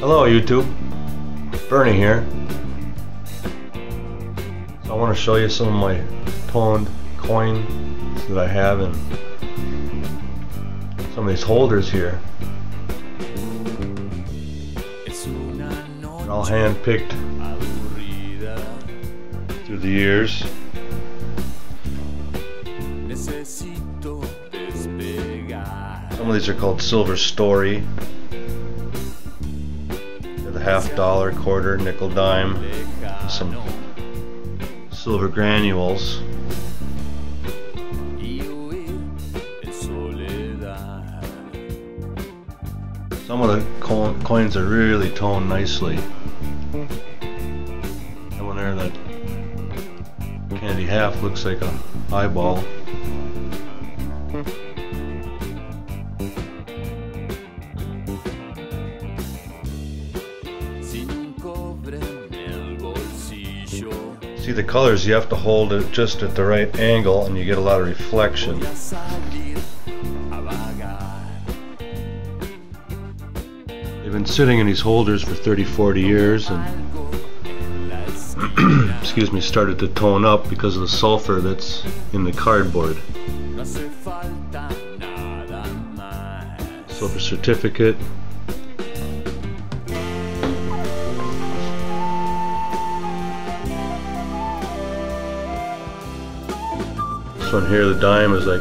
Hello YouTube, Bernie here. So I want to show you some of my toned coins that I have in some of these holders here. They're all hand picked through the years. Some of these are called Silver Story. They're the $50, quarter, nickel, dime, and some silver granules. Some of the coins are really toned nicely. And when they're that candy half, looks like an eyeball. See the colors, you have to hold it just at the right angle and you get a lot of reflection. They've been sitting in these holders for 30-40 years and excuse me, started to tone up because of the sulfur that's in the cardboard. Silver certificate. This one here, the dime, is like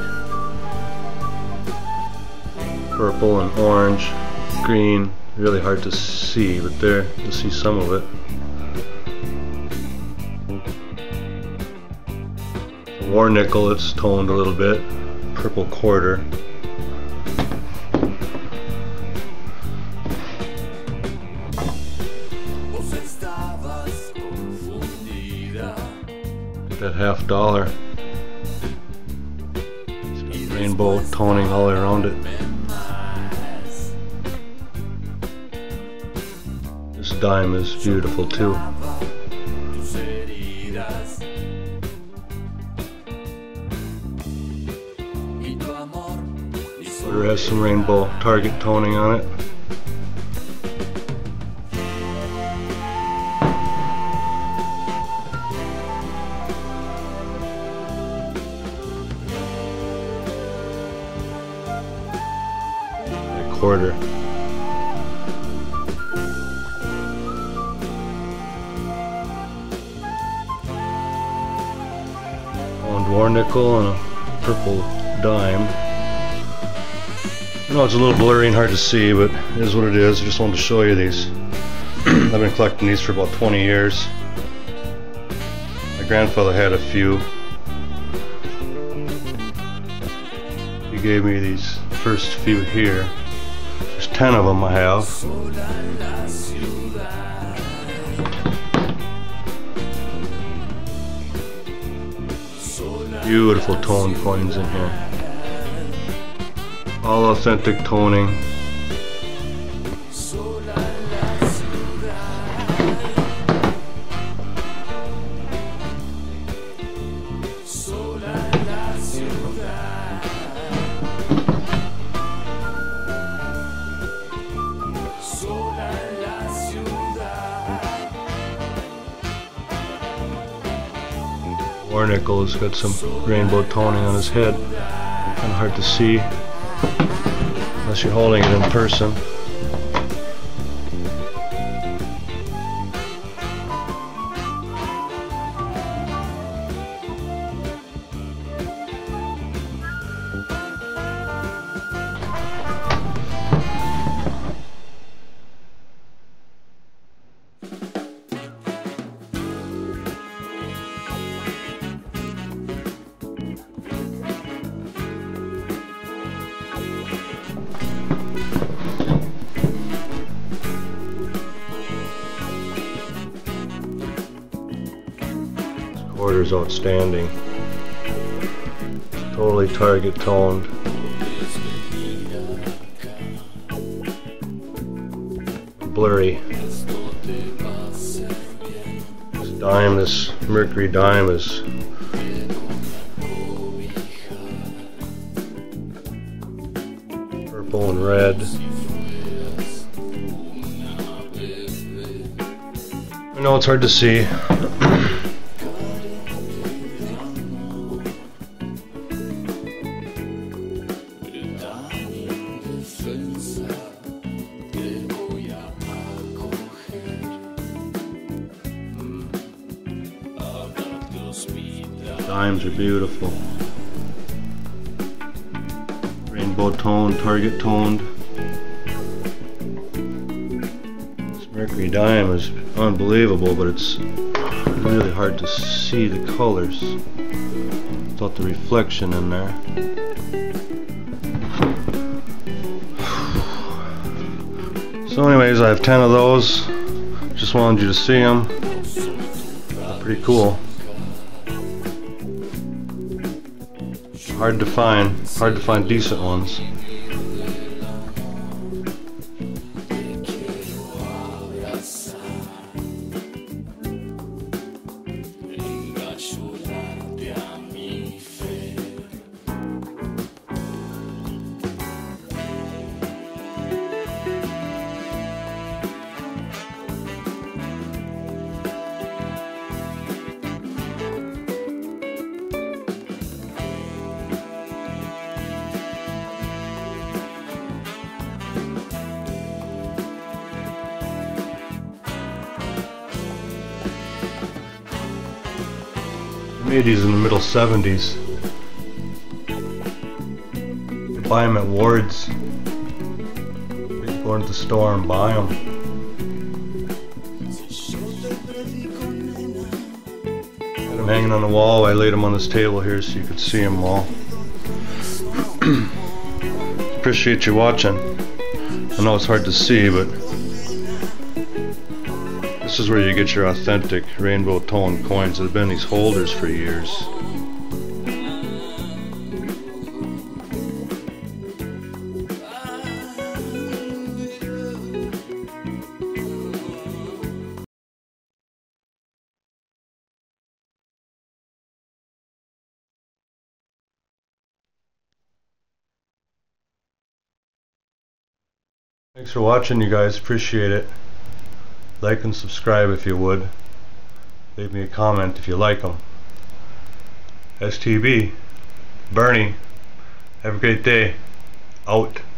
purple and orange, green, really hard to see, but there you see some of it. The war nickel, it's toned a little bit, purple quarter. That $50. Rainbow toning all around it. This dime is beautiful too. It has some rainbow target toning on it. Quarter. One war nickel and a purple dime. I know it's a little blurry and hard to see, but it is what it is. I just wanted to show you these. I've been collecting these for about 20 years. My grandfather had a few. He gave me these first few here. There's 10 of them I have. Beautiful toned coins in here. All authentic toning. War nickel has got some rainbow toning on his head. Kind of hard to see unless you're holding it in person. Quarter's outstanding. Totally target toned. Blurry. This dime, this mercury dime, is purple and red. I know it's hard to see. Dimes are beautiful. Rainbow toned, target toned. This Mercury dime is unbelievable, but it's really hard to see the colors without the reflection in there. So anyways, I have 10 of those. Just wanted you to see them. They're pretty cool. Hard to find decent ones. Made these in the middle 70s. You can buy them at Ward's. You can go into the store and buy them. Got them hanging on the wall. I laid them on this table here so you could see them all. Appreciate you watching. I know it's hard to see, but this is where you get your authentic rainbow tone coins that have been in these holders for years. Thanks for watching, you guys. Appreciate it. Like and subscribe if you would. Leave me a comment if you like them. STB. Bernie. Have a great day. Out.